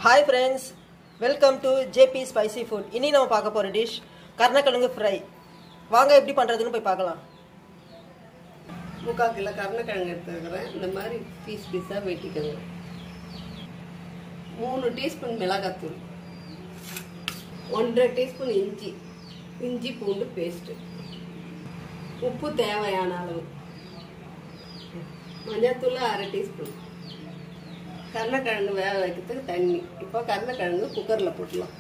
Hi friends, welcome to JP Spicy Food. இன்னி நம்ம பார்க்க போற டிஷ் கர்ணக்கிழங்கு ஃப்ரை. வாங்க எப்படி பண்றதுன்னு போய் பார்க்கலாம். 3/4 கிலோ கர்ணக்கிழங்கு எடுத்துக்கிறேன். இந்த மாதிரி பீஸ் பீஸா வெட்டிக்கங்க. 3 டீஸ்பூன் மிளகாய்த்தூள், 1.5 டீஸ்பூன் இஞ்சி பூண்டு பேஸ்ட், உப்பு தேவையான அளவு, மஞ்சள்தூள் 1/2 டீஸ்பூன், கர்ணக்கிழங்கு வேக வைக்கிறதுக்கு தண்ணி. இப்போ கர்ணக்கிழங்கு குக்கரில் போட்டுடலாம்.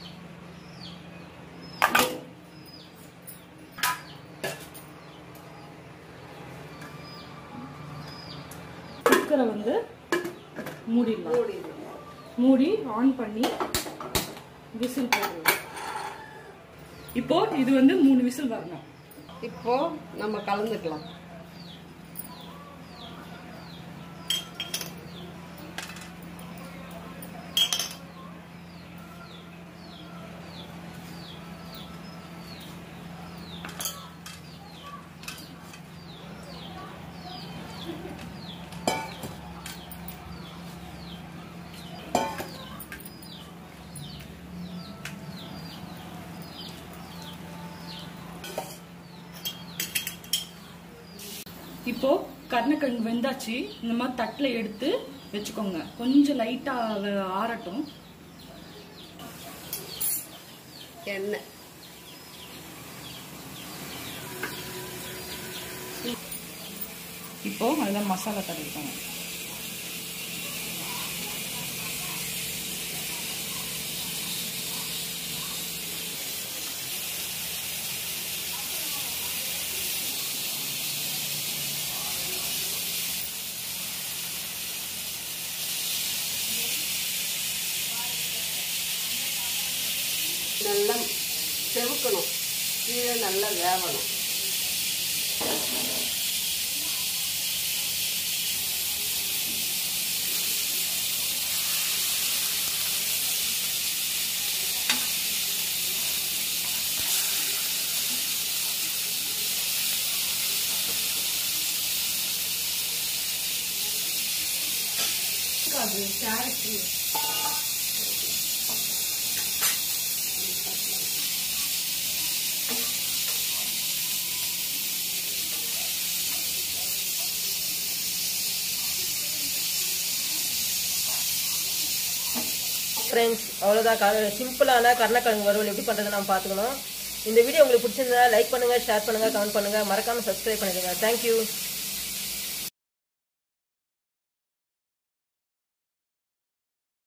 குக்கரை மூடி ஆன் பண்ணி விசில் போடுறோம். இப்போ இது 3 விசில் வரணும். இப்போ நம்ம கலந்துக்கலாம். இப்போ கர்ணக்கிழங்கு வெந்தாச்சு. இந்த மாதிரி தட்டுல எடுத்து வச்சுக்கோங்க. கொஞ்சம் லைட்டா ஆறட்டும். எண்ணெய், இப்போ அதில் மசாலா தடவிக்கோங்க. நல்லா செவக்கணும், கீழே நல்லா வேகணும். ஃப்ரெண்ட்ஸ், அவ்வளோதான். சிம்பிளான கர்ணக்கிழங்கு வறுவல் எப்படி பண்ணுறது நம்ம பார்த்துக்கணும். இந்த வீடியோ உங்களுக்கு பிடிச்சிருந்தா லைக் பண்ணுங்கள், ஷேர் பண்ணுங்கள், கமெண்ட் பண்ணுங்கள், மறக்காமல் சப்ஸ்கிரைப் பண்ணிடுங்க. தேங்க்யூ.